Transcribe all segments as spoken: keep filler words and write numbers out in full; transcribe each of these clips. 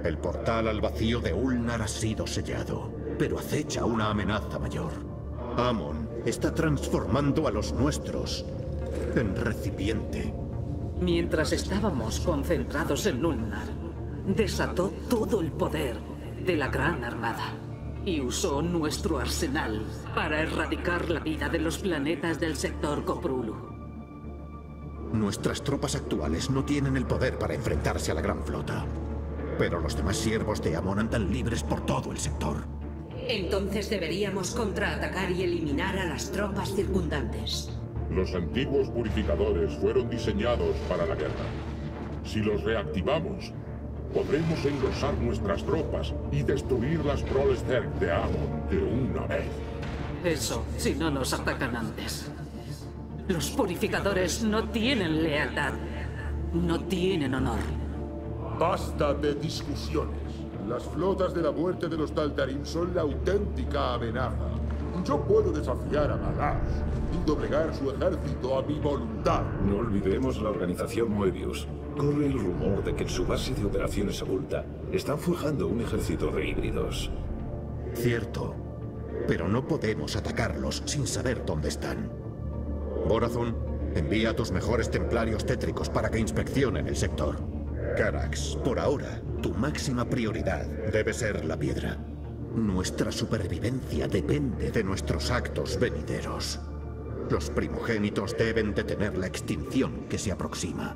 El portal al vacío de Ulnar ha sido sellado, pero acecha una amenaza mayor. Amon está transformando a los nuestros en recipiente. Mientras estábamos concentrados en Ulnar, desató todo el poder de la Gran Armada y usó nuestro arsenal para erradicar la vida de los planetas del sector Koprulu. Nuestras tropas actuales no tienen el poder para enfrentarse a la Gran Flota, pero los demás siervos de Amon andan libres por todo el sector. Entonces deberíamos contraatacar y eliminar a las tropas circundantes. Los antiguos purificadores fueron diseñados para la guerra. Si los reactivamos, podremos engrosar nuestras tropas y destruir las Prolethek de Amon de una vez. Eso, si no nos atacan antes. Los purificadores no tienen lealtad. No tienen honor. Basta de discusiones. Las flotas de la muerte de los Taltarim son la auténtica amenaza. Yo puedo desafiar a Malash y doblegar su ejército a mi voluntad. No olvidemos la organización Moebius. Corre el rumor de que en su base de operaciones oculta están forjando un ejército de híbridos. Cierto, pero no podemos atacarlos sin saber dónde están. Borazón, envía a tus mejores templarios tétricos para que inspeccionen el sector. Carax, por ahora, tu máxima prioridad debe ser la piedra. Nuestra supervivencia depende de nuestros actos venideros. Los primogénitos deben detener la extinción que se aproxima.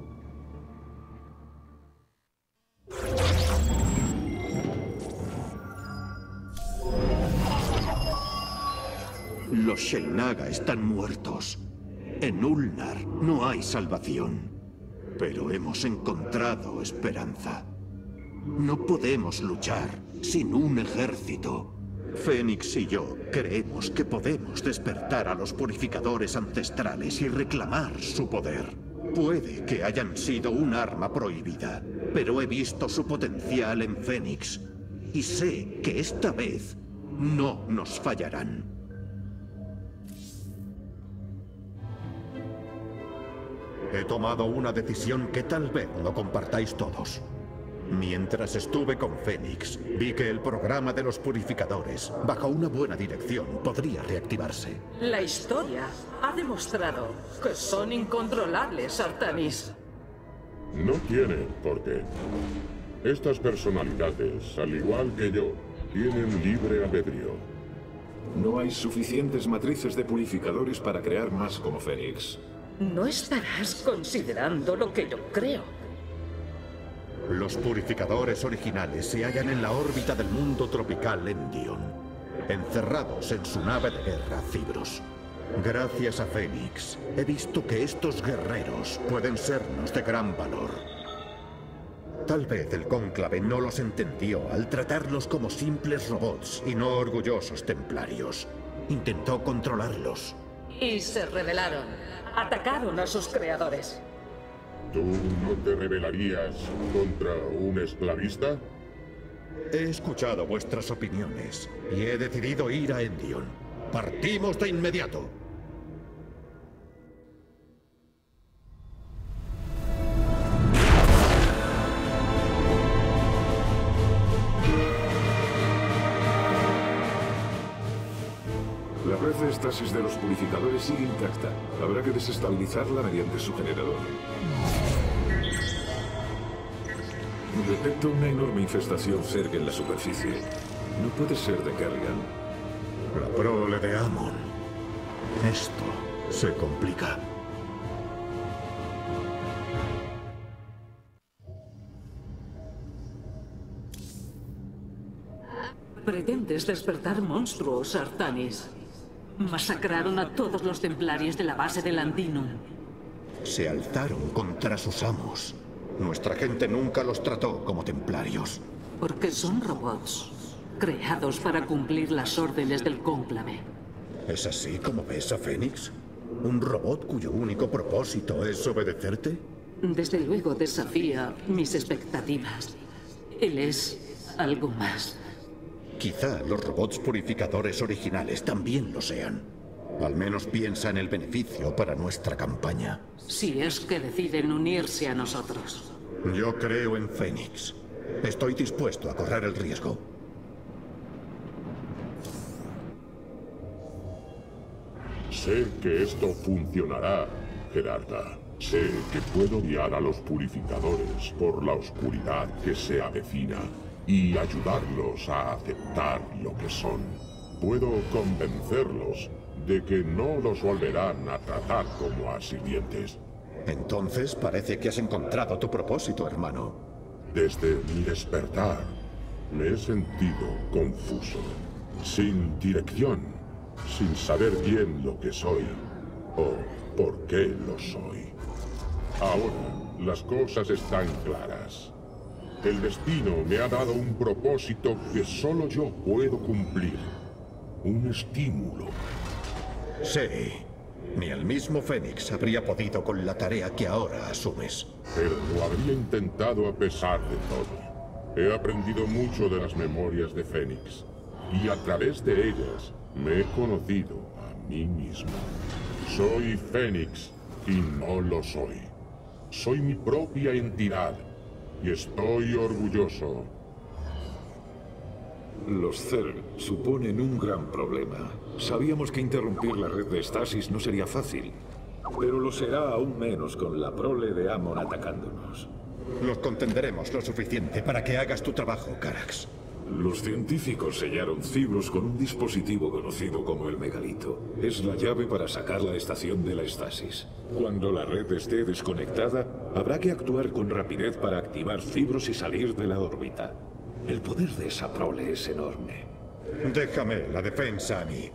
Los Xel'Naga están muertos. En Ulnar no hay salvación. Pero hemos encontrado esperanza. No podemos luchar sin un ejército. Fénix y yo creemos que podemos despertar a los purificadores ancestrales y reclamar su poder. Puede que hayan sido un arma prohibida, pero he visto su potencial en Fénix. Y sé que esta vez no nos fallarán. He tomado una decisión que tal vez no compartáis todos. Mientras estuve con Fénix, vi que el programa de los purificadores, bajo una buena dirección, podría reactivarse. La historia ha demostrado que son incontrolables, Artanis. No tiene por qué. Estas personalidades, al igual que yo, tienen libre albedrío. No hay suficientes matrices de purificadores para crear más como Fénix. No estarás considerando lo que yo creo. Los purificadores originales se hallan en la órbita del mundo tropical Endion, encerrados en su nave de guerra Cibros. Gracias a Fénix, he visto que estos guerreros pueden sernos de gran valor. Tal vez el cónclave no los entendió al tratarlos como simples robots y no orgullosos templarios. Intentó controlarlos. Y se rebelaron. Atacaron a sus creadores. ¿Tú no te rebelarías contra un esclavista? He escuchado vuestras opiniones y he decidido ir a Endion. ¡Partimos de inmediato! La red de estasis de los purificadores sigue intacta. Habrá que desestabilizarla mediante su generador. Detecto una enorme infestación cerca en la superficie. No puede ser de Kerrigan. La prole de Amon. Esto se complica. Pretendes despertar monstruos, Artanis. Masacraron a todos los templarios de la base del Andinum. Se alzaron contra sus amos. Nuestra gente nunca los trató como templarios. Porque son robots, creados para cumplir las órdenes del cónclave. ¿Es así como ves a Fénix? ¿Un robot cuyo único propósito es obedecerte? Desde luego desafía mis expectativas. Él es algo más. Quizá los robots purificadores originales también lo sean. Al menos piensa en el beneficio para nuestra campaña. Si es que deciden unirse a nosotros. Yo creo en Fénix. Estoy dispuesto a correr el riesgo. Sé que esto funcionará, Jerarca. Sé que puedo guiar a los purificadores por la oscuridad que se avecina y ayudarlos a aceptar lo que son. Puedo convencerlos de que no los volverán a tratar como a sirvientes. Entonces parece que has encontrado tu propósito, hermano. Desde mi despertar, me he sentido confuso, sin dirección, sin saber bien lo que soy o por qué lo soy. Ahora, las cosas están claras. El destino me ha dado un propósito que solo yo puedo cumplir. Un estímulo. Sí. Ni el mismo Fénix habría podido con la tarea que ahora asumes. Pero lo habría intentado a pesar de todo. He aprendido mucho de las memorias de Fénix. Y a través de ellas me he conocido a mí mismo. Soy Fénix y no lo soy. Soy mi propia entidad. Y estoy orgulloso. Los Zerg suponen un gran problema. Sabíamos que interrumpir la red de estasis no sería fácil, pero lo será aún menos con la prole de Amon atacándonos. Los contenderemos lo suficiente para que hagas tu trabajo, Carax. Los científicos sellaron Cibros con un dispositivo conocido como el megalito. Es la llave para sacar la estación de la estasis. Cuando la red esté desconectada, habrá que actuar con rapidez para activar Cibros y salir de la órbita. El poder de esa prole es enorme. Déjame la defensa a mí.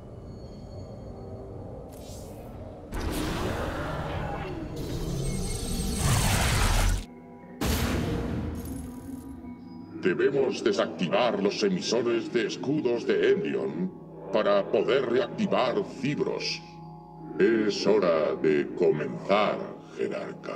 Debemos desactivar los emisores de escudos de Endion para poder reactivar Cibros. Es hora de comenzar, Jerarca.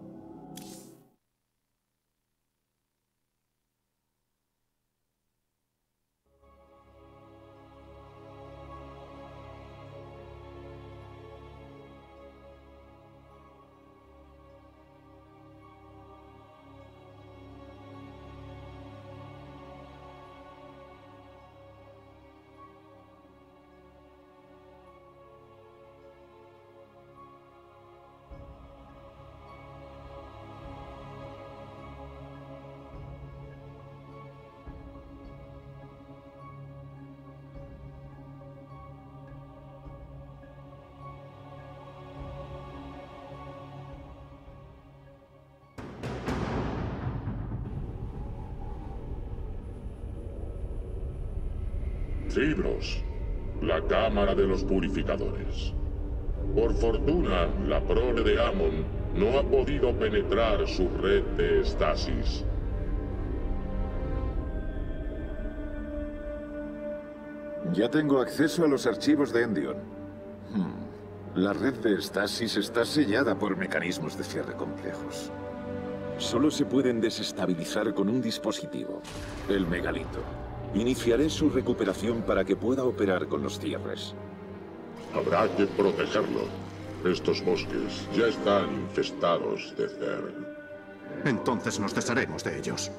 Cibros, la cámara de los purificadores. Por fortuna, la prole de Amon no ha podido penetrar su red de estasis. Ya tengo acceso a los archivos de Endion. Hmm. La red de estasis está sellada por mecanismos de cierre complejos. Solo se pueden desestabilizar con un dispositivo, el megalito. Iniciaré su recuperación para que pueda operar con los cierres. Habrá que protegerlo. Estos bosques ya están infestados de Zerg. Entonces nos desharemos de ellos.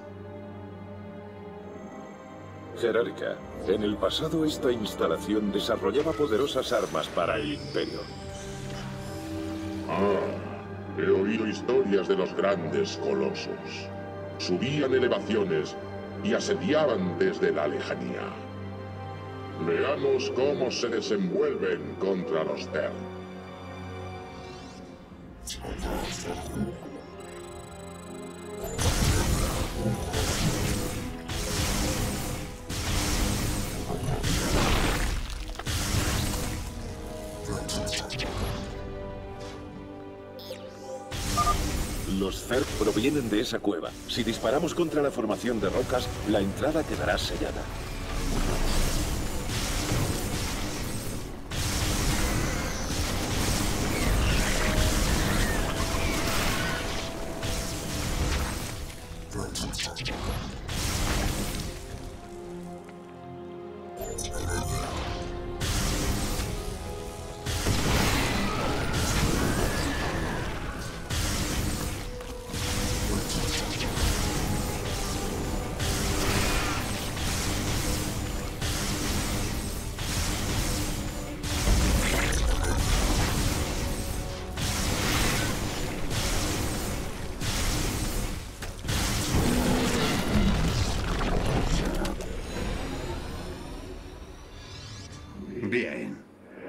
Jerarca, en el pasado esta instalación desarrollaba poderosas armas para el Imperio. Ah, he oído historias de los grandes colosos. Subían elevaciones y asediaban desde la lejanía. Veamos cómo se desenvuelven contra los Zerg. Los Zerg provienen de esa cueva. Si disparamos contra la formación de rocas, la entrada quedará sellada.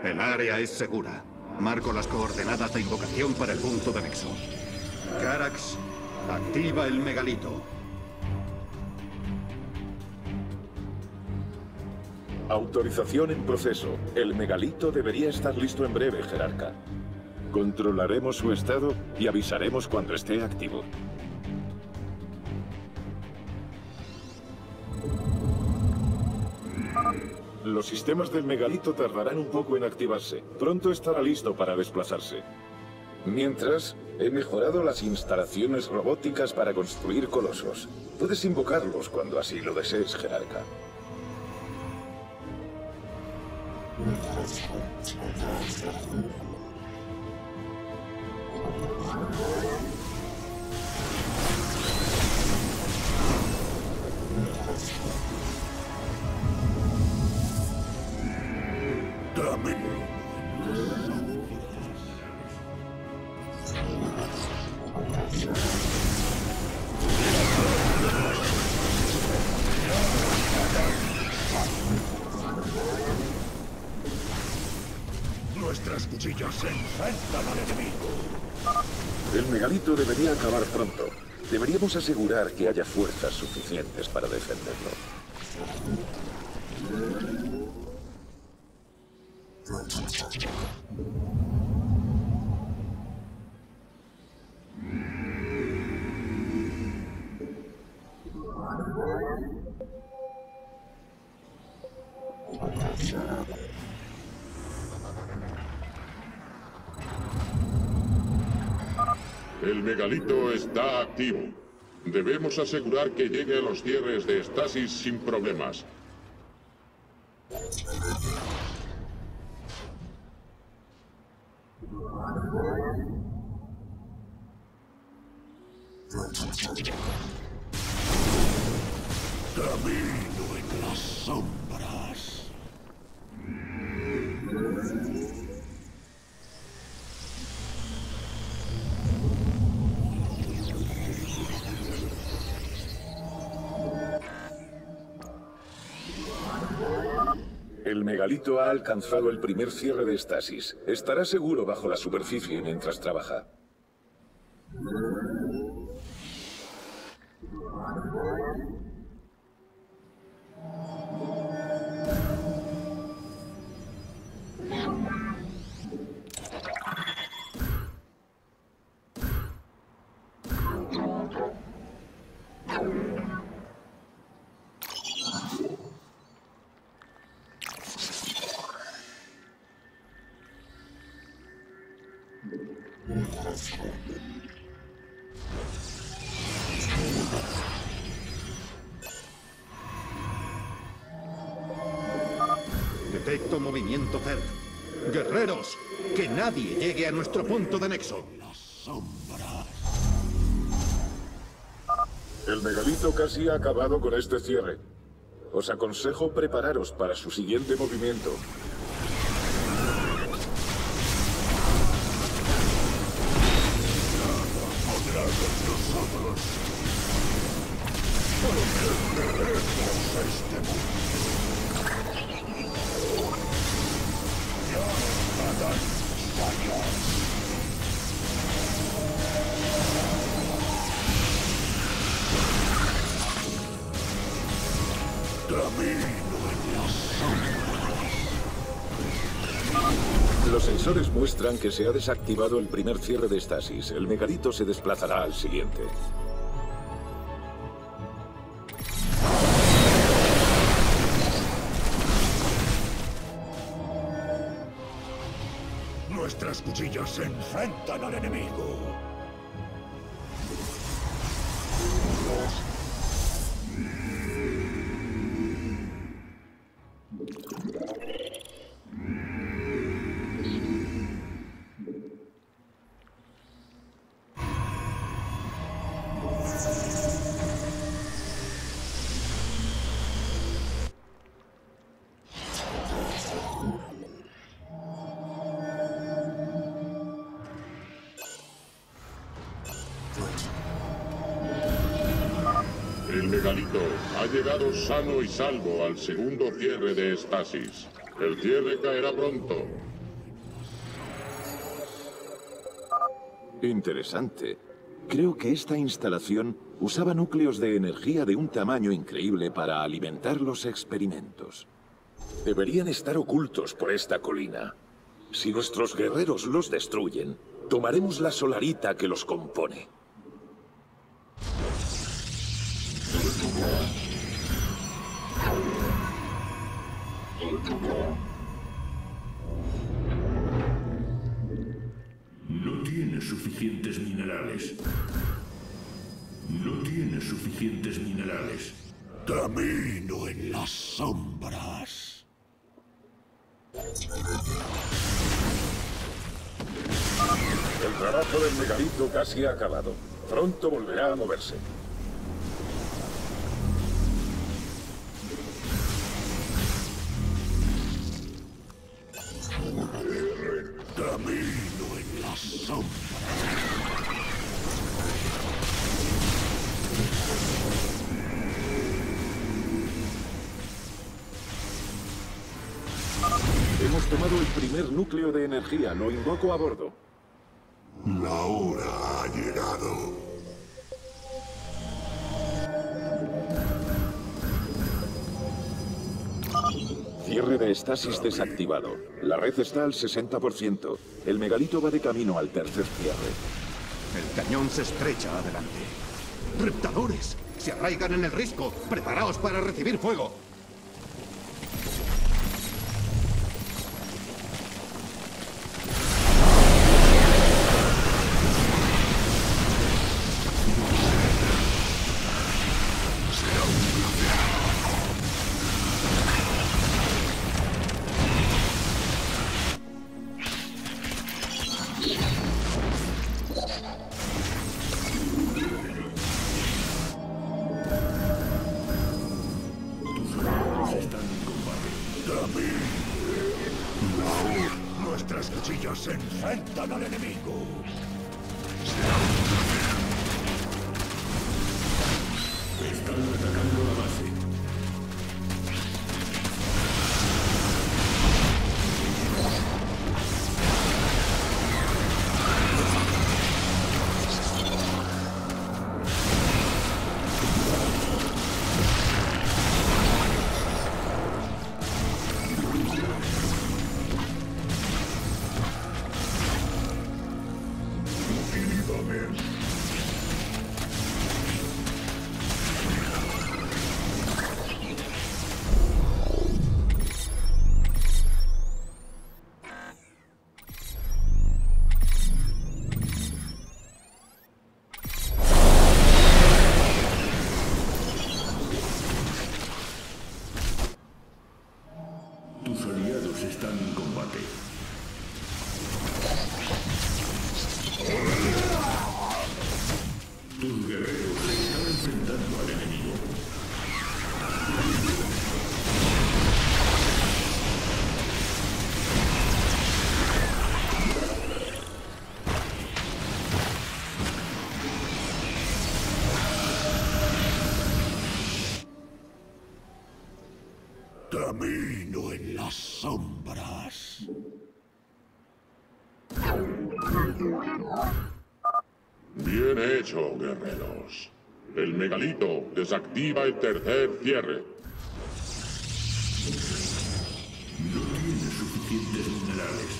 El área es segura. Marco las coordenadas de invocación para el punto de nexo. Carax, activa el megalito. Autorización en proceso. El megalito debería estar listo en breve, jerarca. Controlaremos su estado y avisaremos cuando esté activo. Los sistemas del megalito tardarán un poco en activarse. Pronto estará listo para desplazarse. Mientras, he mejorado las instalaciones robóticas para construir colosos. Puedes invocarlos cuando así lo desees, jerarca. Nuestras cuchillas se enfrentan al enemigo. El megalito debería acabar pronto. Deberíamos asegurar que haya fuerzas suficientes para defenderlo. El megalito está activo. Debemos asegurar que llegue a los cierres de estasis sin problemas. Camino en las sombras. El megalito ha alcanzado el primer cierre de estasis. Estará seguro bajo la superficie mientras trabaja. Detecto movimiento Zerg. Guerreros, que nadie llegue a nuestro punto de nexo. El megalito casi ha acabado con este cierre. Os aconsejo prepararos para su siguiente movimiento. Los sensores muestran que se ha desactivado el primer cierre de estasis. El megalito se desplazará al siguiente. Nuestras cuchillas se enfrentan al enemigo. El megalito ha llegado sano y salvo al segundo cierre de estasis. El cierre caerá pronto. Interesante. Creo que esta instalación usaba núcleos de energía de un tamaño increíble para alimentar los experimentos. Deberían estar ocultos por esta colina. Si nuestros guerreros los destruyen, tomaremos la solarita que los compone. No tiene suficientes minerales. No tiene suficientes minerales. Camino en las sombras. El trabajo del megalito casi ha acabado. Pronto volverá a moverse. Camino en las sombras. Hemos tomado el primer núcleo de energía. Lo invoco a bordo. La hora ha llegado. Cierre de estasis desactivado. La red está al sesenta por ciento. El megalito va de camino al tercer cierre. El cañón se estrecha adelante. ¡Reptadores! ¡Se arraigan en el risco! ¡Preparaos para recibir fuego! Nuestras cuchillas se enfrentan al enemigo. Están atacando la base. Tus aliados están en combate. Tus guerreros se están enfrentando al enemigo. Camino en las sombras. Bien hecho, guerreros. El megalito desactiva el tercer cierre. No tiene suficientes minerales.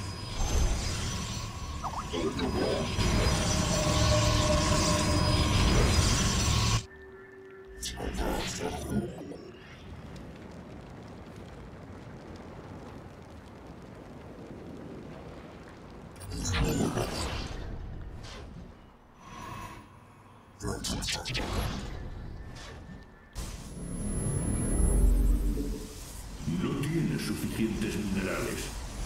No tiene suficientes minerales.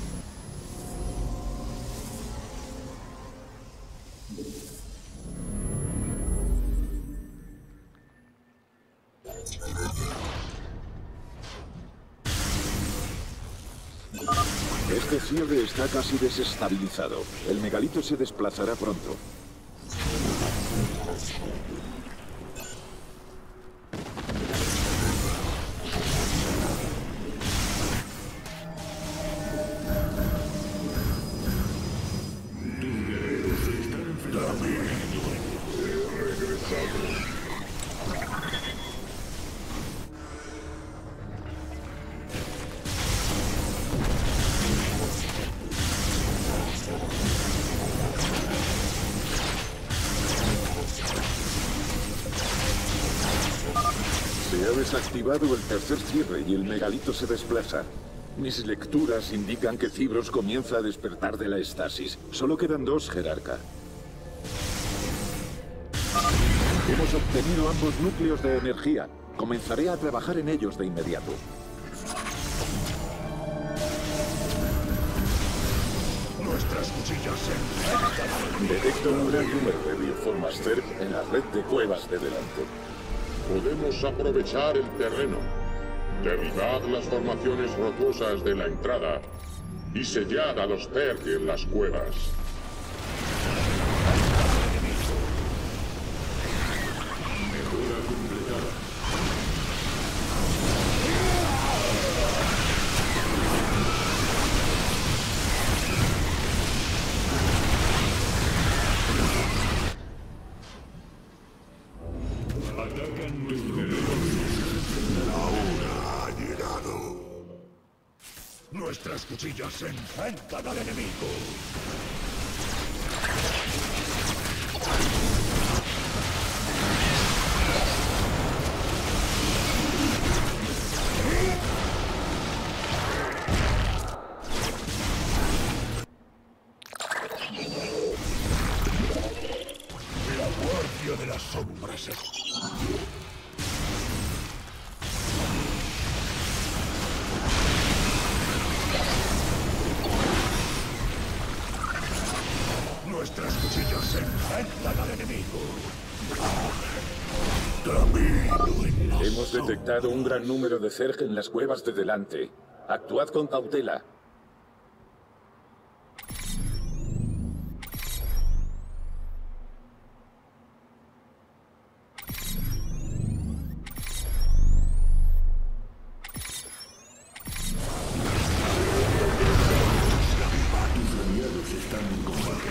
Este cierre está casi desestabilizado. El megalito se desplazará pronto. desactivado el tercer cierre y el megalito se desplaza. Mis lecturas indican que Cibros comienza a despertar de la estasis. Solo quedan dos, jerarca. Hemos obtenido ambos núcleos de energía. Comenzaré a trabajar en ellos de inmediato. Nuestras cuchillas se... Detecto un gran número de bioformas Zerg en la red de cuevas de delante. Podemos aprovechar el terreno, derribar las formaciones rocosas de la entrada y sellar a los Zerg en las cuevas. Mejora completada. Atacan La hora ha llegado. nuestras cuchillas se enfrentan al enemigo. La guardia de las sombras es... Nuestras cuchillas se enfrentan al enemigo. Camino en la Hemos detectado un gran número de Zerg en las cuevas de delante. Actuad con cautela. Tus aliados están en combate.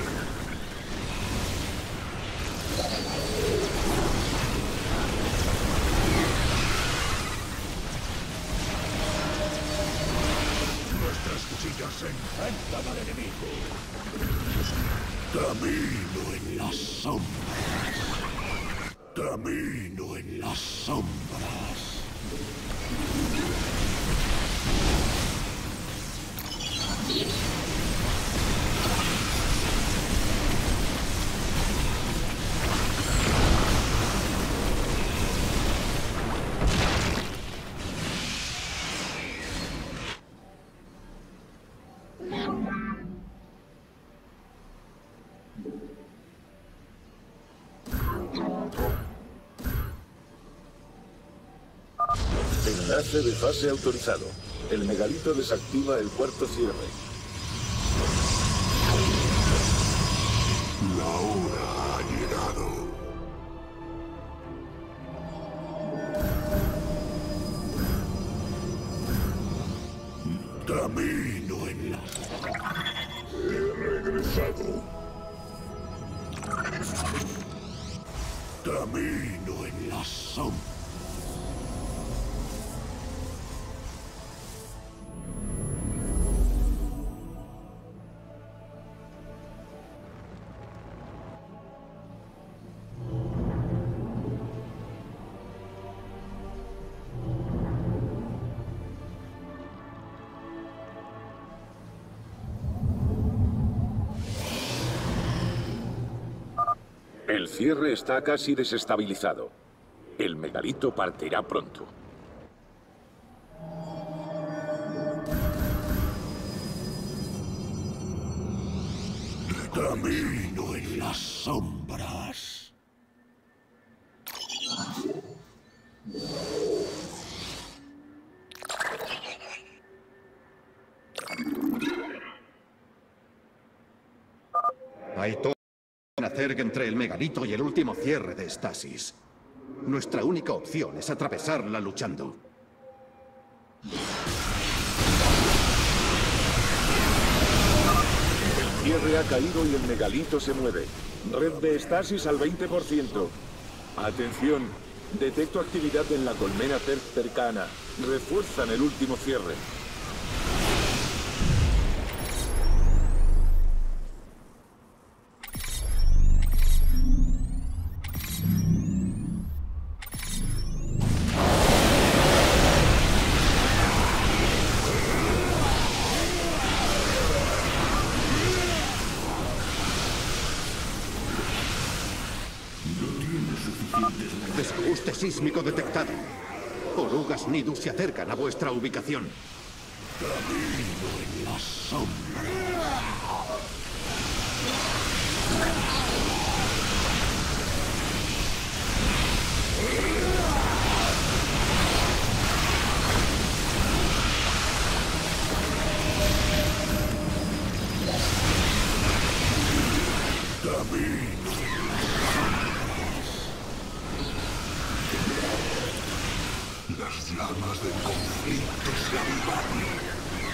Nuestras cuchillas se enfrentan al enemigo. Camino en las sombras. Camino en las sombras. Enlace de fase autorizado. El megalito desactiva el cuarto cierre. La hora ha llegado. Camino en la... He regresado. Camino en la sombra. El cierre está casi desestabilizado. El megalito partirá pronto. Camino en las sombras. Hay todo que hacer entre el megalito y el último cierre de estasis. Nuestra única opción es atravesarla luchando. El cierre ha caído y el megalito se mueve. Red de estasis al veinte por ciento. Atención, detecto actividad en la colmena Zerg cercana. Refuerzan el último cierre. Ajuste sísmico detectado. Orugas Nidus se acercan a vuestra ubicación. Camino en la sombra. Las llamas del conflicto se avivan.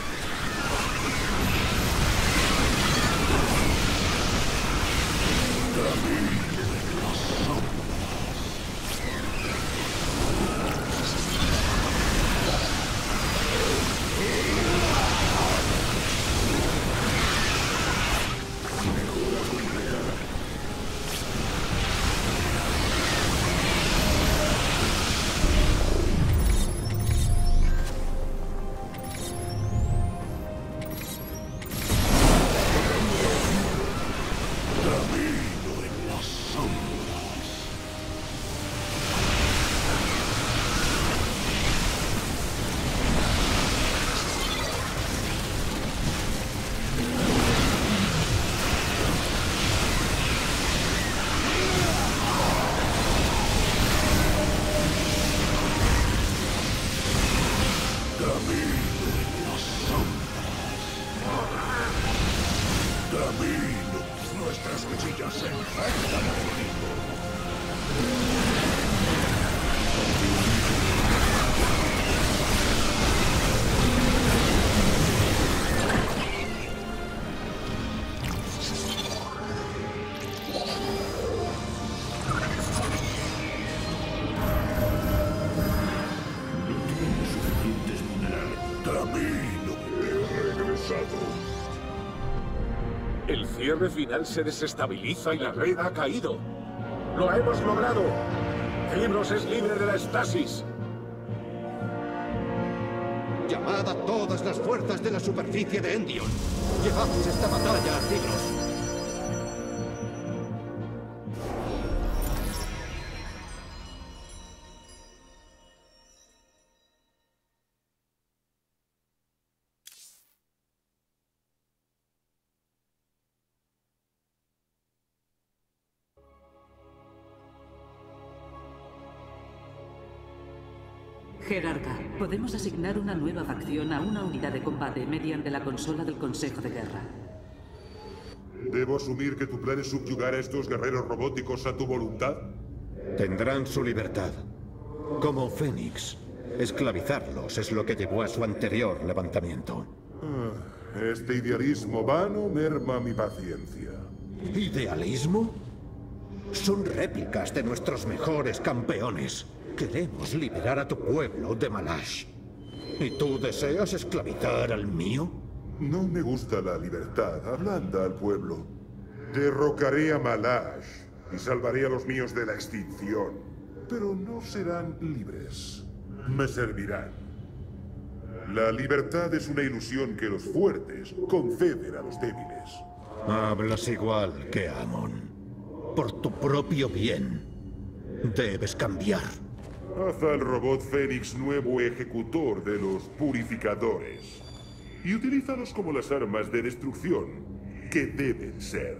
Nuestras cuchillas se infectan de enemigo. El cierre final se desestabiliza y la red ha caído. ¡Lo hemos logrado! Fibros es libre de la estasis. Llamad a todas las fuerzas de la superficie de Endion. Llevamos esta batalla a Fibros. Jerarca, podemos asignar una nueva facción a una unidad de combate mediante la consola del Consejo de Guerra. ¿Debo asumir que tu plan es subyugar a estos guerreros robóticos a tu voluntad? Tendrán su libertad. Como Fénix. Esclavizarlos es lo que llevó a su anterior levantamiento. Ah, este idealismo vano merma mi paciencia. ¿Idealismo? Son réplicas de nuestros mejores campeones. Queremos liberar a tu pueblo de Malash. ¿Y tú deseas esclavizar al mío? No me gusta la libertad. Ablanda al pueblo. Derrocaré a Malash y salvaré a los míos de la extinción. Pero no serán libres. Me servirán. La libertad es una ilusión que los fuertes conceden a los débiles. Hablas igual que Amon. Por tu propio bien, debes cambiar. Haz al robot Fénix nuevo ejecutor de los purificadores y utilízalos como las armas de destrucción que deben ser.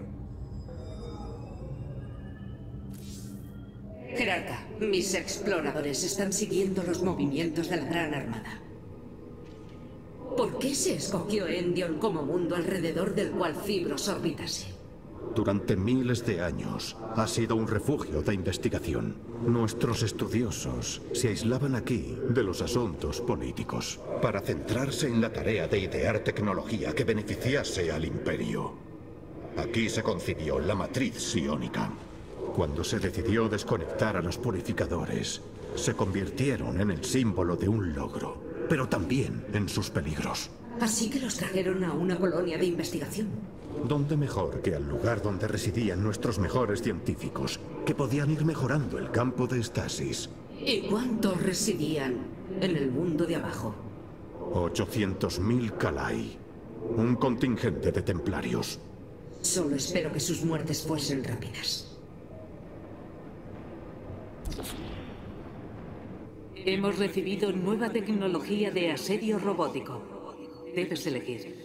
Jerarca, mis exploradores están siguiendo los movimientos de la Gran Armada. ¿Por qué se escogió Endion como mundo alrededor del cual Fibros orbitase? Durante miles de años ha sido un refugio de investigación. Nuestros estudiosos se aislaban aquí de los asuntos políticos para centrarse en la tarea de idear tecnología que beneficiase al Imperio. Aquí se concibió la matriz psiónica. Cuando se decidió desconectar a los purificadores, se convirtieron en el símbolo de un logro, pero también en sus peligros. Así que los trajeron a una colonia de investigación. ¿Dónde mejor que al lugar donde residían nuestros mejores científicos, que podían ir mejorando el campo de estasis? ¿Y cuántos residían en el mundo de abajo? ochocientos mil Kalai. Un contingente de templarios. Solo espero que sus muertes fuesen rápidas. Hemos recibido nueva tecnología de asedio robótico. Debes elegir.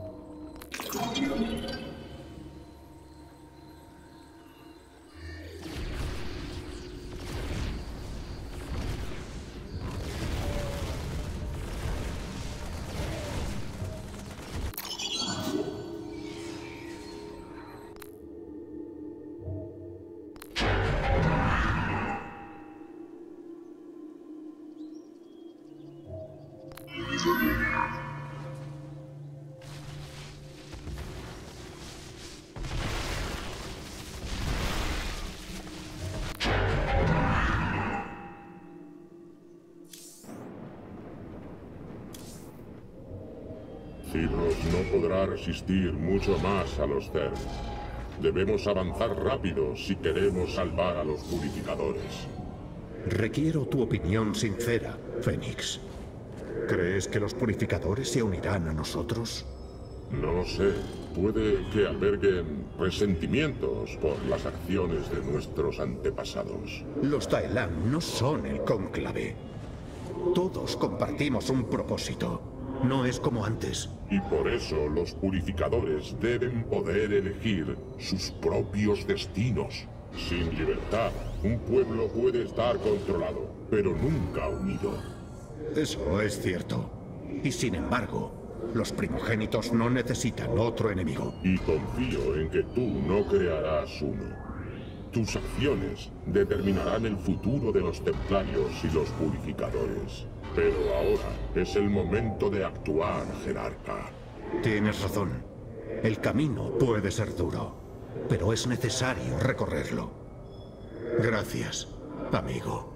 Cibros no podrá resistir mucho más a los Zerg. Debemos avanzar rápido si queremos salvar a los purificadores. Requiero tu opinión sincera, Fénix. ¿Crees que los purificadores se unirán a nosotros? No sé. Puede que alberguen resentimientos por las acciones de nuestros antepasados. Los Taelan no son el cónclave. Todos compartimos un propósito. No es como antes. Y por eso los purificadores deben poder elegir sus propios destinos. Sin libertad, un pueblo puede estar controlado, pero nunca unido. Eso es cierto. Y sin embargo, los primogénitos no necesitan otro enemigo. Y confío en que tú no crearás uno. Tus acciones determinarán el futuro de los templarios y los purificadores. Pero ahora es el momento de actuar, jerarca. Tienes razón. El camino puede ser duro, pero es necesario recorrerlo. Gracias, amigo.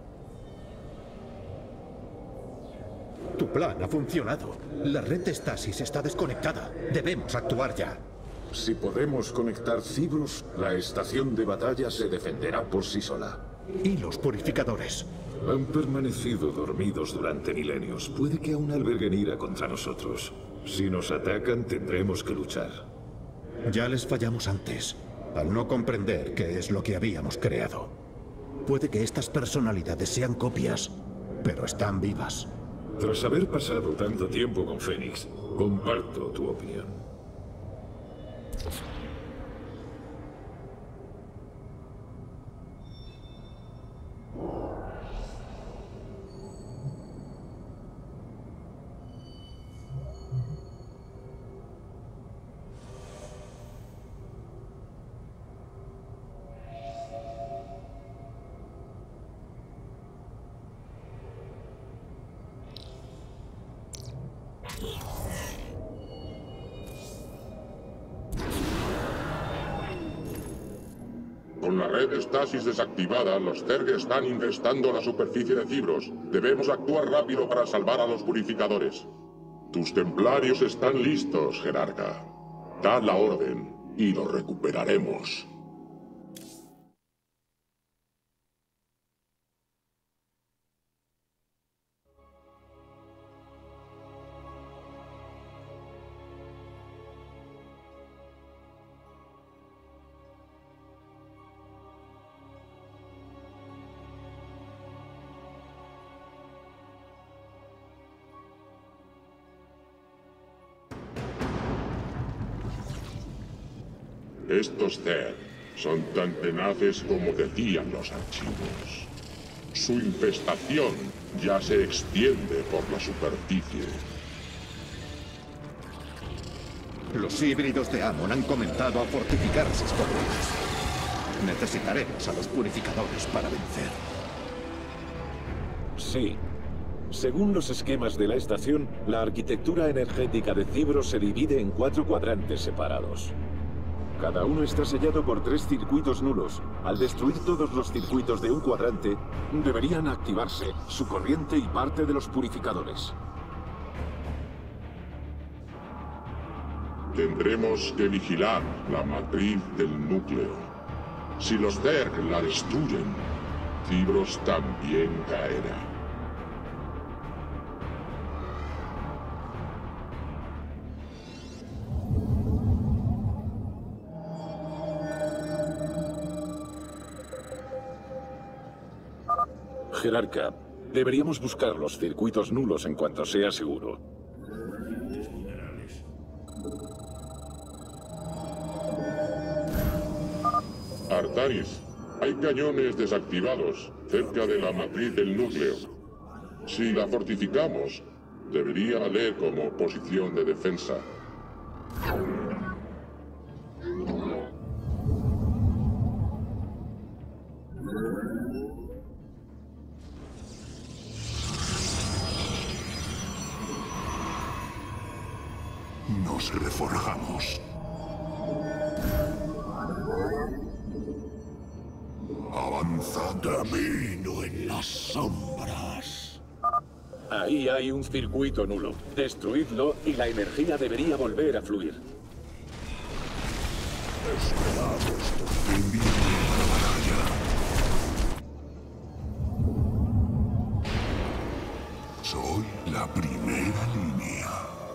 Tu plan ha funcionado. La red de estasis está desconectada. Debemos actuar ya. Si podemos conectar Cibros, la estación de batalla se defenderá por sí sola. ¿Y los purificadores? Han permanecido dormidos durante milenios. Puede que aún alberguen ira contra nosotros. Si nos atacan, tendremos que luchar. Ya les fallamos antes, al no comprender qué es lo que habíamos creado. Puede que estas personalidades sean copias, pero están vivas. Tras haber pasado tanto tiempo con Fénix, comparto tu opinión. Con la red de estasis desactivada, los Zerg están infestando la superficie de Cibros. Debemos actuar rápido para salvar a los purificadores. Tus templarios están listos, jerarca. Dad la orden y los recuperaremos. Estos Zerg son tan tenaces como decían los archivos. Su infestación ya se extiende por la superficie. Los híbridos de Amon han comenzado a fortificar sus poderes. Necesitaremos a los purificadores para vencer. Sí. Según los esquemas de la estación, la arquitectura energética de Cibros se divide en cuatro cuadrantes separados. Cada uno está sellado por tres circuitos nulos. Al destruir todos los circuitos de un cuadrante, deberían activarse su corriente y parte de los purificadores. Tendremos que vigilar la matriz del núcleo. Si los Zerg la destruyen, Cibros también caerá. Jerarca, Deberíamos buscar los circuitos nulos en cuanto sea seguro. Artanis, hay cañones desactivados cerca de la matriz del núcleo. Si la fortificamos, debería valer como posición de defensa. Nos reforjamos. Avanza. Camino en las sombras. Ahí hay un circuito nulo. Destruidlo y la energía debería volver a fluir. Esperamos. Envío la batalla. Soy la primera línea.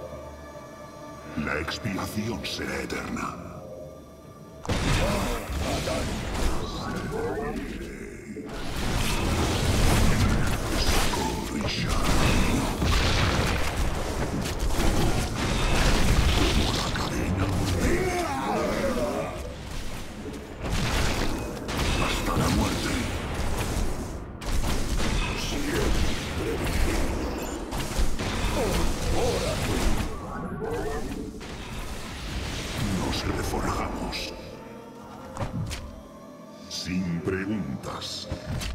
La expiación será eterna. Como la cadena. Hasta la muerte. Siempre vigilo. Nos reforjamos. Sin preguntas.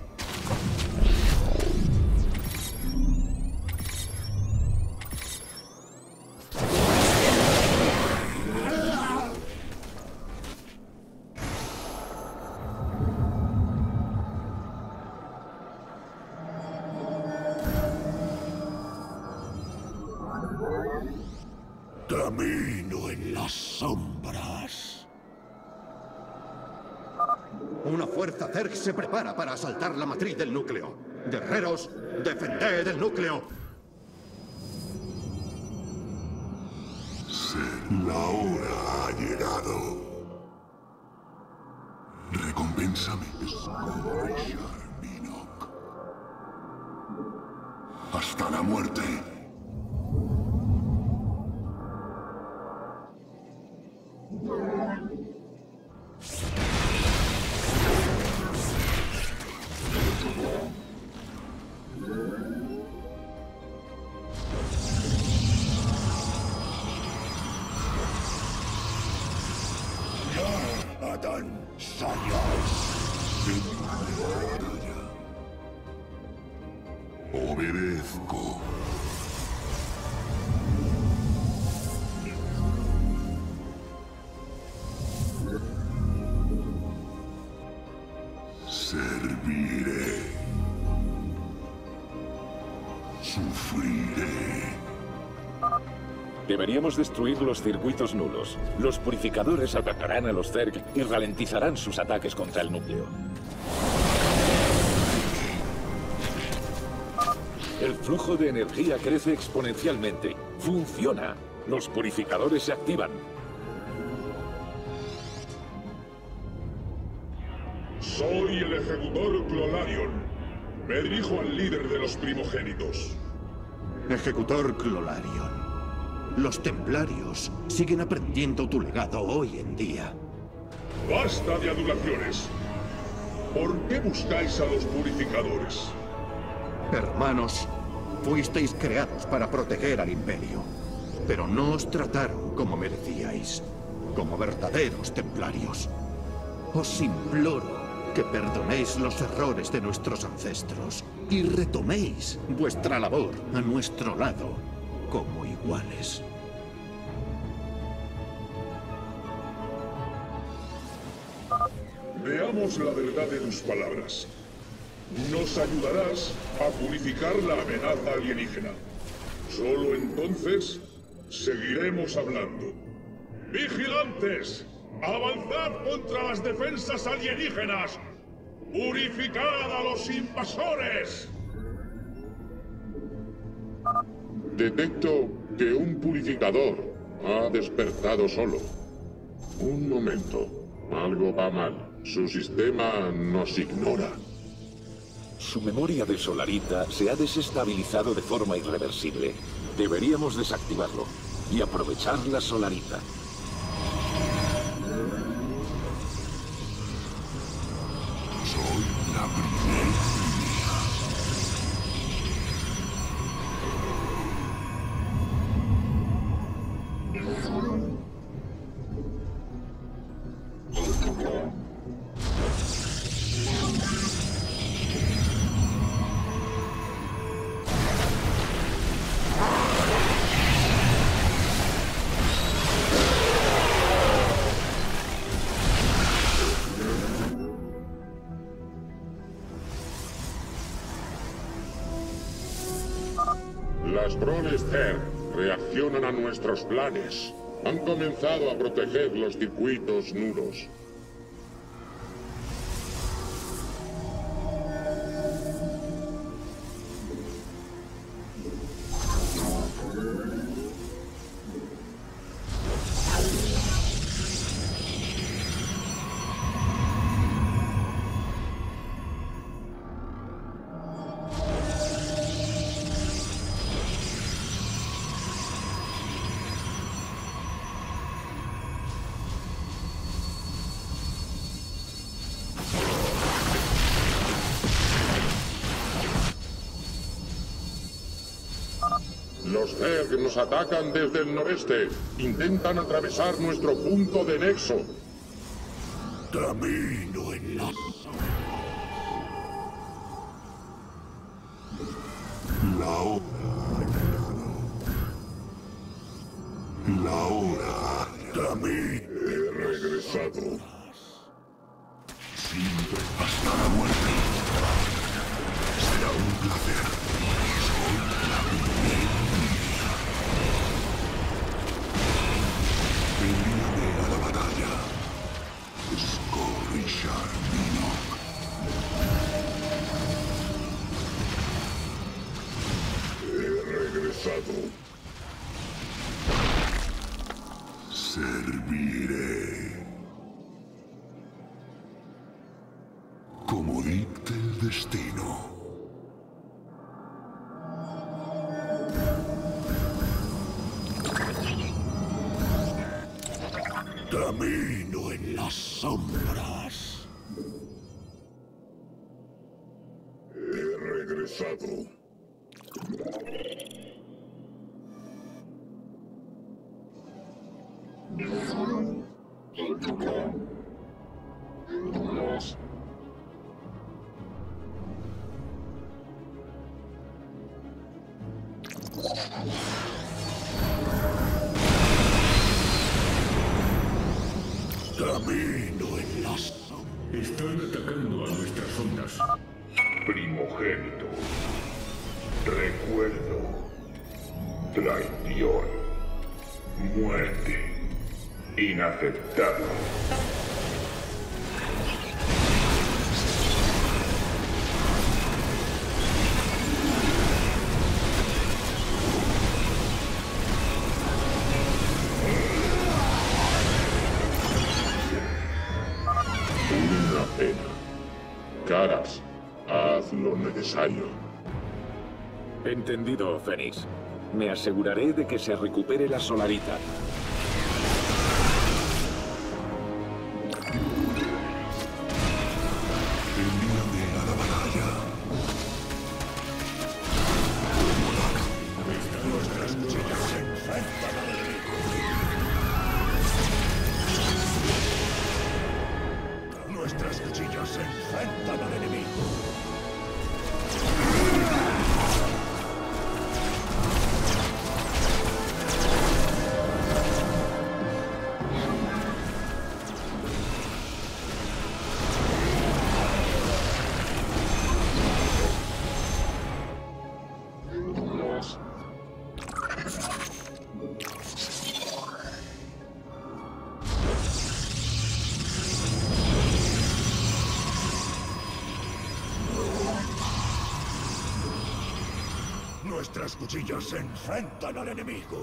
Camino en las sombras. Una fuerza Zerg se prepara para asaltar la matriz del núcleo. Guerreros, defended el núcleo. La hora ha llegado. Recompénsame. Hasta la muerte. Adán Sayas. Obedezco. Serviré. Sufriré. Deberíamos destruir los circuitos nulos. Los purificadores atacarán a los Zerg y ralentizarán sus ataques contra el núcleo. El flujo de energía crece exponencialmente. ¡Funciona! Los purificadores se activan. Soy el ejecutor Clolarion. Me dirijo al líder de los primogénitos. Ejecutor Clolarion. Los templarios siguen aprendiendo tu legado hoy en día. ¡Basta de adulaciones! ¿Por qué buscáis a los purificadores? Hermanos, fuisteis creados para proteger al Imperio, pero no os trataron como merecíais, como verdaderos templarios. Os imploro que perdonéis los errores de nuestros ancestros y retoméis vuestra labor a nuestro lado como iguales. Veamos la verdad de tus palabras. Nos ayudarás a purificar la amenaza alienígena. Solo entonces seguiremos hablando. ¡Vigilantes! ¡Avanzad contra las defensas alienígenas! ¡Purificad a los invasores! Detecto que un purificador ha despertado solo. Un momento. Algo va mal. Su sistema nos ignora. Su memoria de Solarita se ha desestabilizado de forma irreversible. Deberíamos desactivarlo y aprovechar la Solarita. Soy la primera línea. Las proles Zerg reaccionan a nuestros planes. Han comenzado a proteger los circuitos nudos. Los Zerg nos atacan desde el noreste. Intentan atravesar nuestro punto de nexo. Camino en la... La hora. La hora. Camino. He regresado. Siempre hasta la muerte. Será un placer. Soy la primera. Envíame a la batalla. Skor y Sharminok. He regresado. Serviré. Como dicte el destino. Camino en las sombras. He regresado. Camino en las sombras. Están atacando a nuestras ondas. Primogénito. Recuerdo. Traición. Muerte. Inaceptable. Una pena. Caras, haz lo necesario. Entendido, Fénix. Me aseguraré de que se recupere la Solarita. Envíame a la batalla. Nuestras cuchillas se enfrentan al enemigo. Nuestras cuchillas se enfrentan al enemigo. Nuestras cuchillas se enfrentan al enemigo.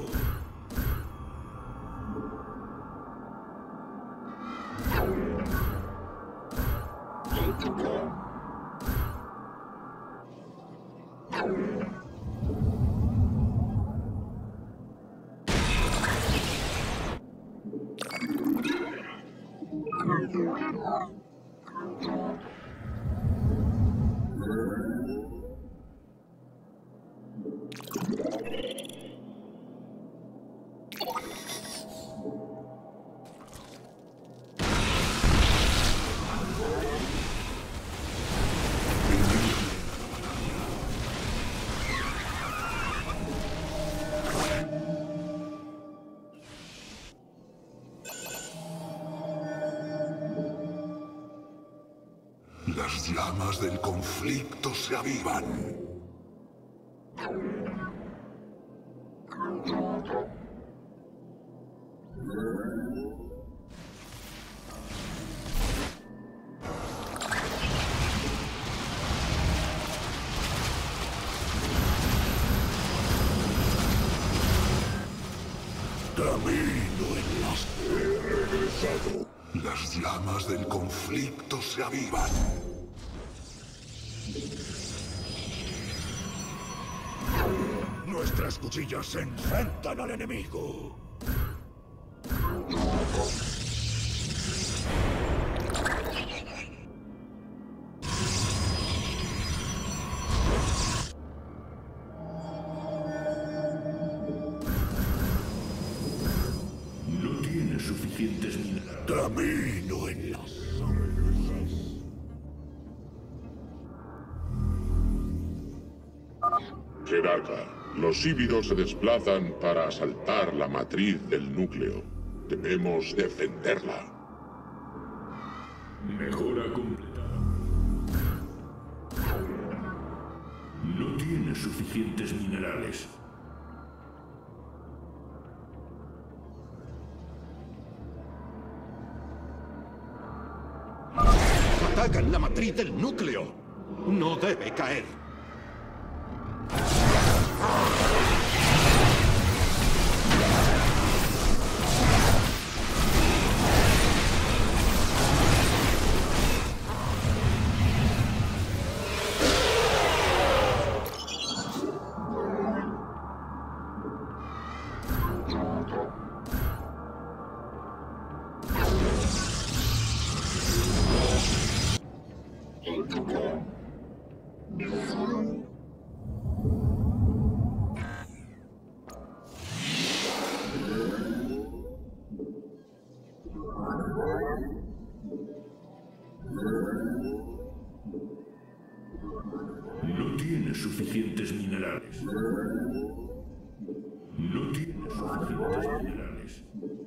Las llamas del conflicto se avivan. Camino en las... He regresado. Las llamas del conflicto se avivan. Nuestras cuchillas se enfrentan al enemigo. No tiene suficientes minerales. Camino en las... Jerarca, los híbridos se desplazan para asaltar la matriz del núcleo. Debemos defenderla. Mejora completada. No tiene suficientes minerales. ¡Atacan la matriz del núcleo! No debe caer. No tiene suficientes minerales. No tiene suficientes minerales.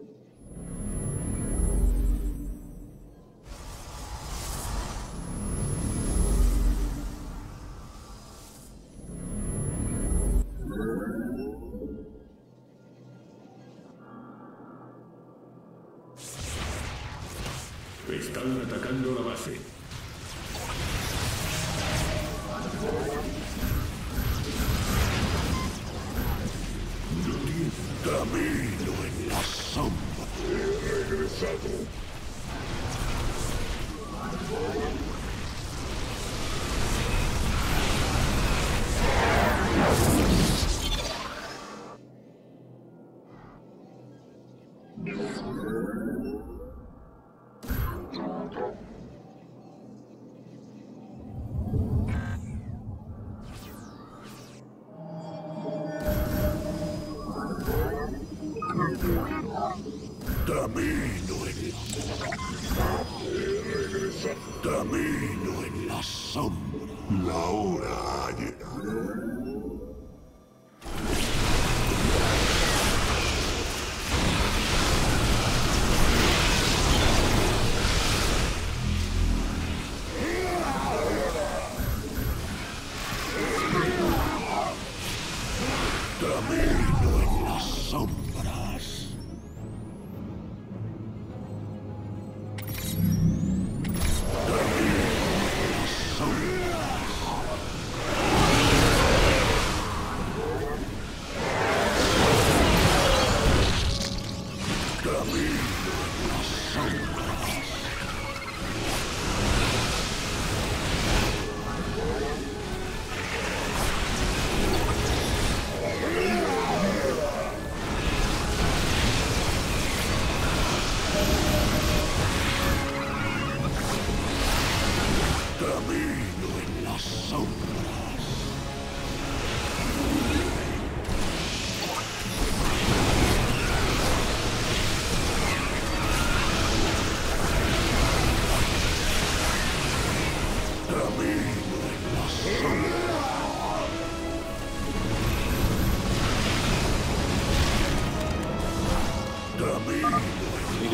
Están atacando la base. No tiene... Camino en la sombra. He regresado. Camino en la... He regresado. Camino en la sombra. La hora ha llegado. Camino en las sombras. Camino en las sombras.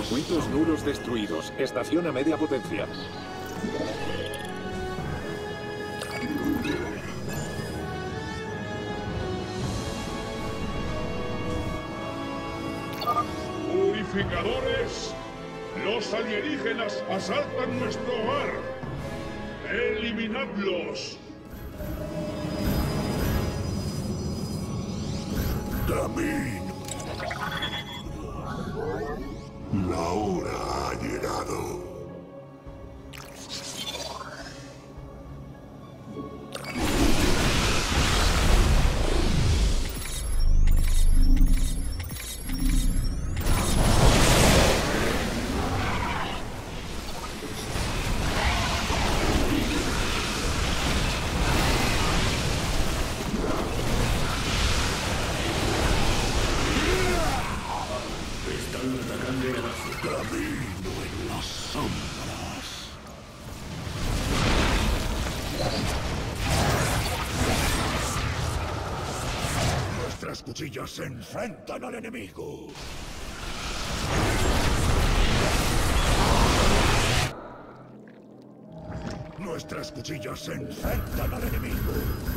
Circuitos nulos destruidos. Estación a media potencia. Purificadores, los alienígenas asaltan nuestro hogar. ¡Eliminadlos! Camino. La hora ha llegado. Nuestras cuchillas se enfrentan al enemigo. Nuestras cuchillas se enfrentan al enemigo.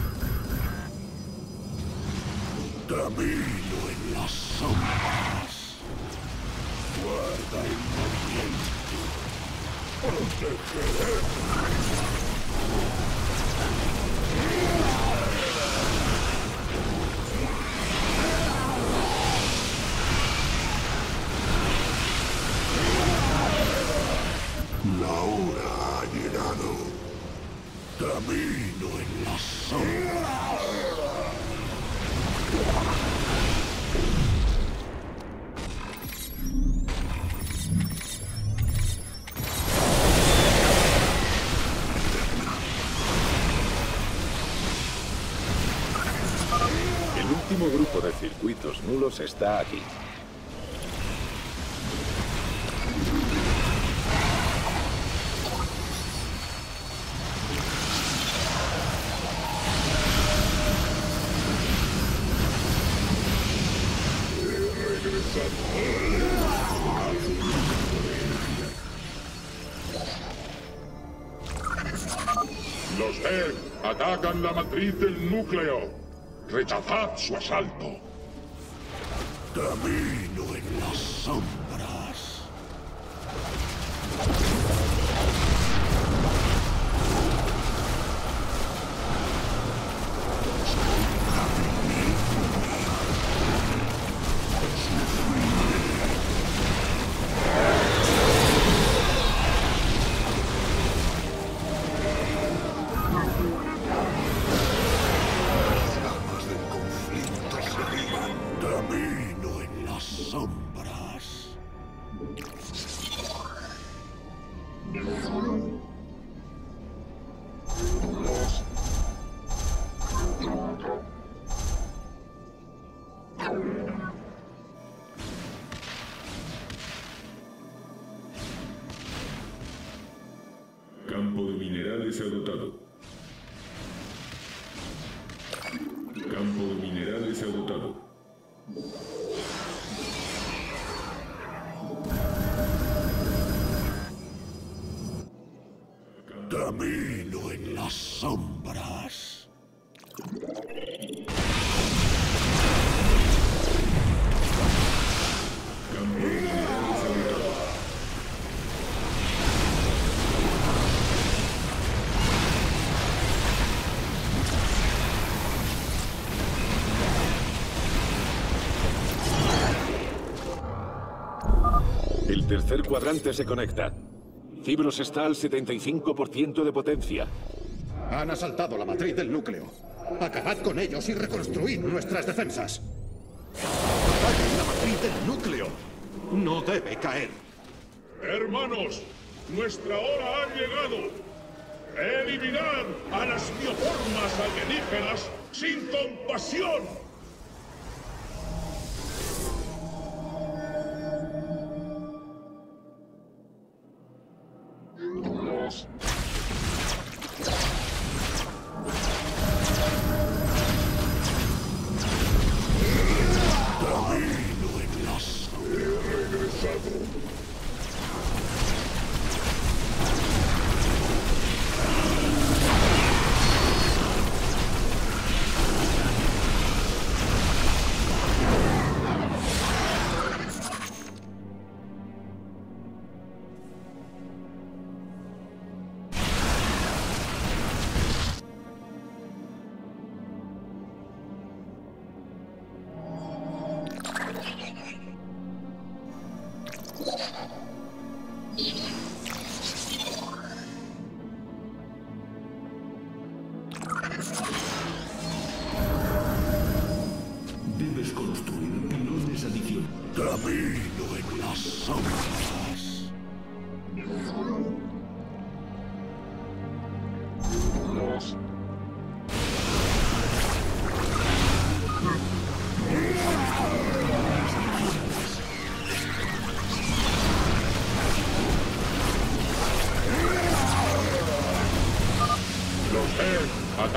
Camino en las sombras. Guarda el movimiento. Protegeré. La hora ha llegado. Camino en las sombras. El último grupo de circuitos nulos está aquí. Los Zerg atacan la matriz del núcleo. Rechazad su asalto. Camino en las sombras. Camino en las sombras. Campo de minerales agotado. Campo de minerales agotado. Camino en las sombras. Campo de minerales agotado. El tercer cuadrante se conecta. Cibros está al setenta y cinco por ciento de potencia. Han asaltado la matriz del núcleo. Acabad con ellos y reconstruid nuestras defensas. ¡Ataquen la matriz del núcleo! No debe caer. Hermanos, nuestra hora ha llegado. Eliminad a las bioformas alienígenas sin compasión.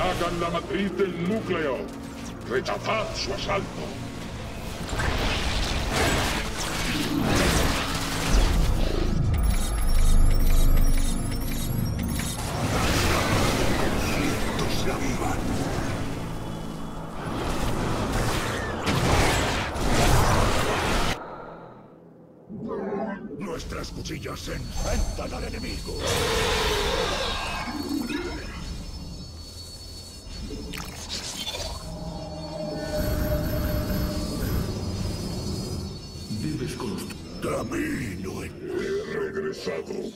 Atacan la matriz del núcleo. Rechazad su asalto. Se avivan. Nuestras cuchillas se enfrentan al enemigo. Debes construir. Camino en... He regresado.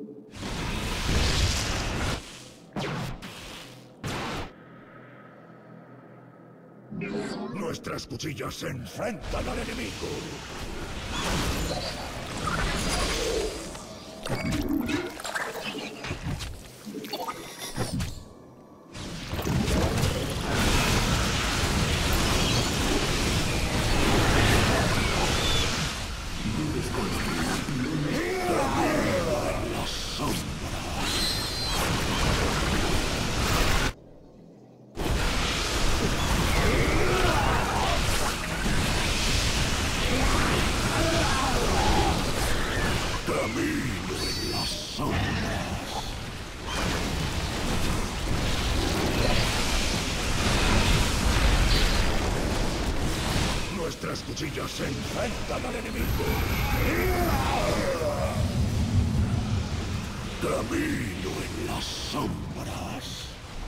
Nuestras cuchillas se enfrentan al enemigo. Nuestras cuchillas se enfrentan al enemigo. Camino en las sombras.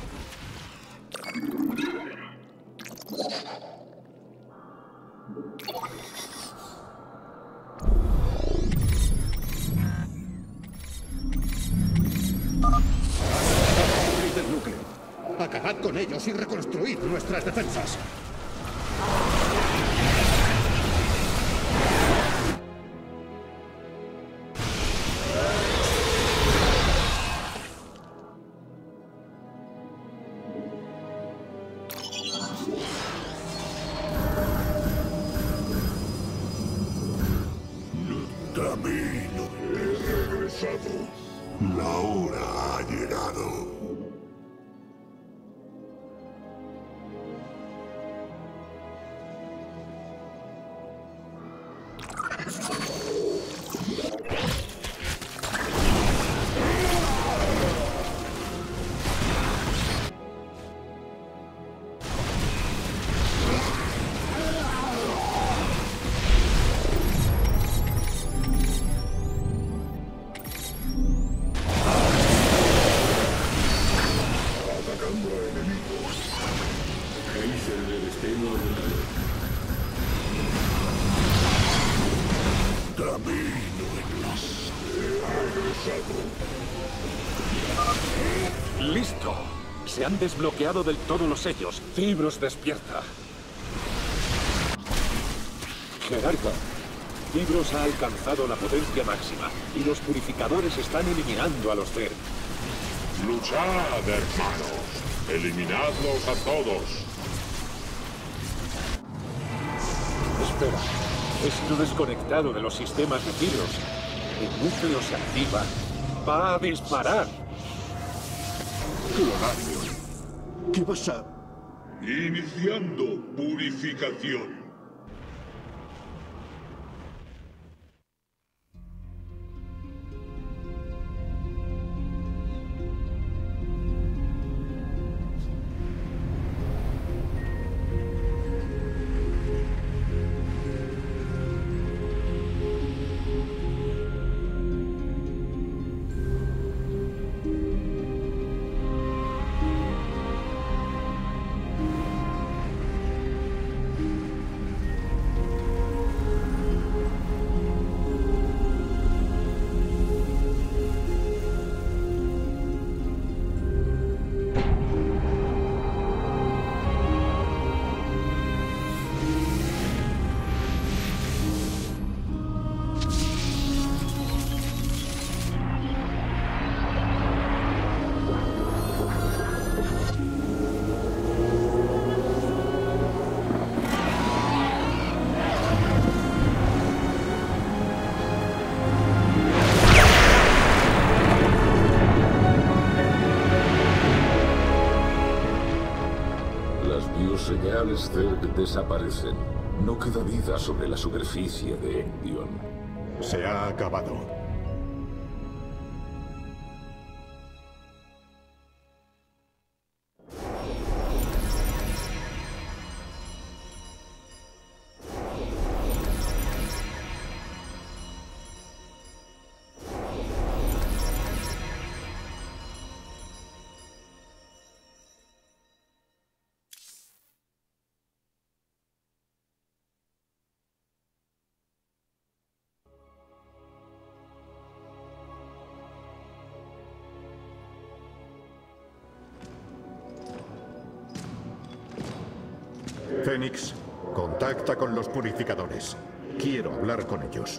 Del núcleo. Acabad con ellos y reconstruid nuestras defensas. Camino. He regresado. La hora ha llegado. ¡Listo! Se han desbloqueado del todo los sellos. Fibros despierta. Jerarca, Fibros ha alcanzado la potencia máxima y los purificadores están eliminando a los Zerg. Luchad, hermanos. Eliminadlos a todos. Espera, esto desconectado de los sistemas de Fibros. El núcleo se activa. ¡Va a disparar! Clonario, ¿qué vas a...? Iniciando purificación. portales Zerg desaparecen, no queda vida sobre la superficie de Endion. Se ha acabado. Fénix, contacta con los purificadores. Quiero hablar con ellos.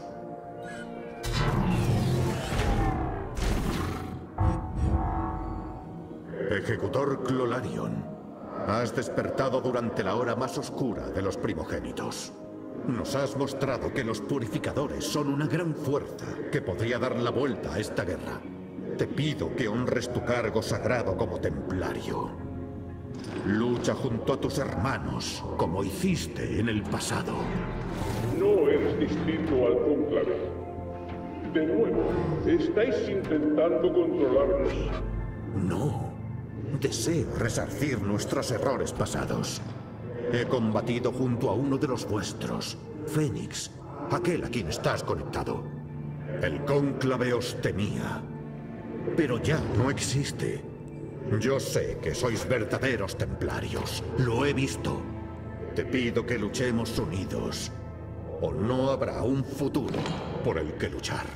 Ejecutor Clolarion, has despertado durante la hora más oscura de los primogénitos. Nos has mostrado que los purificadores son una gran fuerza que podría dar la vuelta a esta guerra. Te pido que honres tu cargo sagrado como templario. Lucha junto a tus hermanos, como hiciste en el pasado. No eres distinto al cónclave. De nuevo, estáis intentando controlarnos. No. Deseo resarcir nuestros errores pasados. He combatido junto a uno de los vuestros, Fénix, aquel a quien estás conectado. El cónclave os temía, pero ya no existe. Yo sé que sois verdaderos templarios. Lo he visto. Te pido que luchemos unidos, o no habrá un futuro por el que luchar.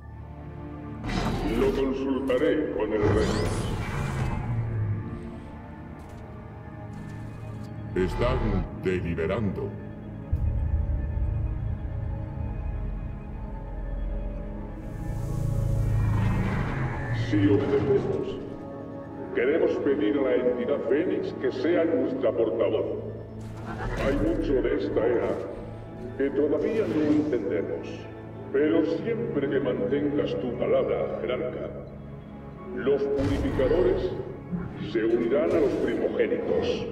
Lo consultaré con el resto. Están deliberando. Si obedecemos, queremos pedir a la entidad Fénix que sea nuestra portavoz. Hay mucho de esta era que todavía no entendemos, pero siempre que mantengas tu palabra, jerarca, los purificadores se unirán a los primogénitos.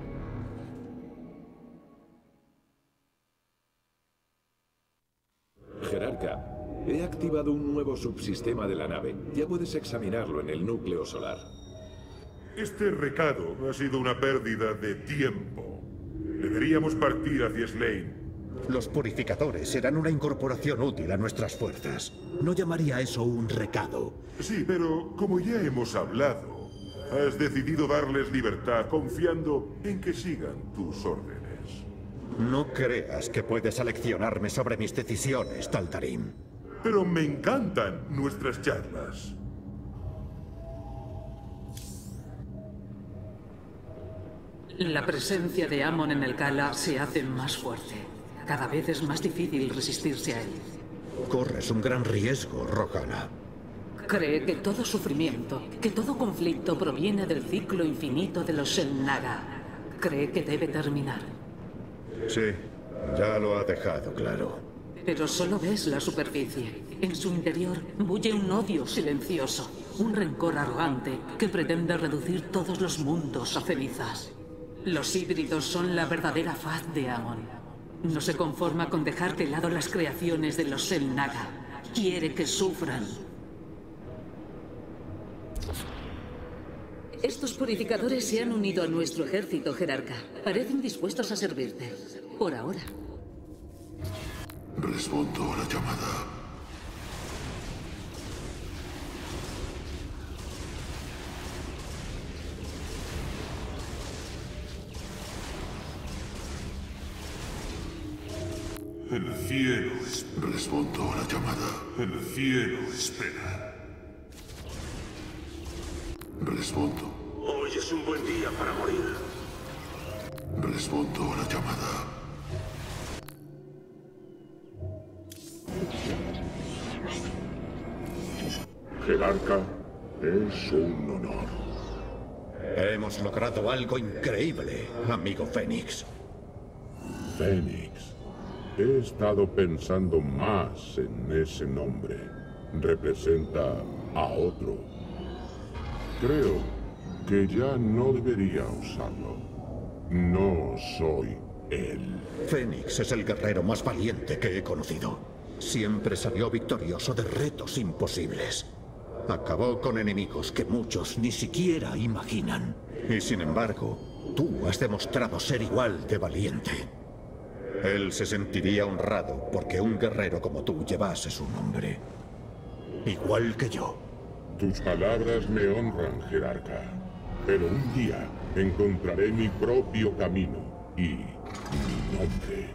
Jerarca, he activado un nuevo subsistema de la nave. Ya puedes examinarlo en el núcleo solar. Este recado ha sido una pérdida de tiempo. Deberíamos partir hacia Slane. Los purificadores serán una incorporación útil a nuestras fuerzas. No llamaría eso un recado. Sí, pero como ya hemos hablado, has decidido darles libertad confiando en que sigan tus órdenes. No creas que puedes aleccionarme sobre mis decisiones, Taltarim. Pero me encantan nuestras charlas. La presencia de Amon en el Kala se hace más fuerte. Cada vez es más difícil resistirse a él. Corres un gran riesgo, Rogana. Cree que todo sufrimiento, que todo conflicto proviene del ciclo infinito de los Xel'Naga. Cree que debe terminar. Sí, ya lo ha dejado claro. Pero solo ves la superficie. En su interior bulle un odio silencioso, un rencor arrogante que pretende reducir todos los mundos a cenizas. Los híbridos son la verdadera faz de Amon. No se conforma con dejar de lado las creaciones de los Xel'Naga. Quiere que sufran. Estos purificadores se han unido a nuestro ejército, jerarca. Parecen dispuestos a servirte. Por ahora. Respondo a la llamada. El cielo es... Respondo a la llamada. El cielo espera. Respondo. Hoy es un buen día para morir. Respondo a la llamada. Jerarca, es un honor. Hemos logrado algo increíble, amigo Fénix. Fénix. He estado pensando más en ese nombre. Representa a otro. Creo que ya no debería usarlo. No soy él. Fénix es el guerrero más valiente que he conocido. Siempre salió victorioso de retos imposibles. Acabó con enemigos que muchos ni siquiera imaginan. Y sin embargo, tú has demostrado ser igual de valiente. Él se sentiría honrado porque un guerrero como tú llevase su nombre. Igual que yo. Tus palabras me honran, jerarca. Pero un día encontraré mi propio camino y mi nombre.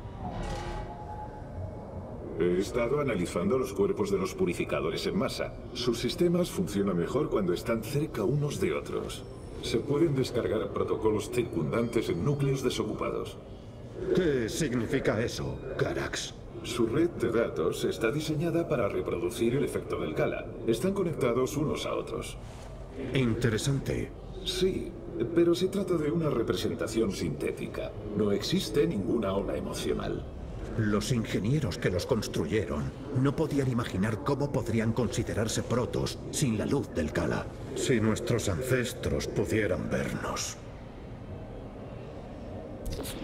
He estado analizando los cuerpos de los purificadores en masa. Sus sistemas funcionan mejor cuando están cerca unos de otros. Se pueden descargar protocolos circundantes en núcleos desocupados. ¿Qué significa eso, Carax? Su red de datos está diseñada para reproducir el efecto del Kala. Están conectados unos a otros. Interesante. Sí, pero se trata de una representación sintética. No existe ninguna ola emocional. Los ingenieros que los construyeron no podían imaginar cómo podrían considerarse protos sin la luz del Kala. Si nuestros ancestros pudieran vernos.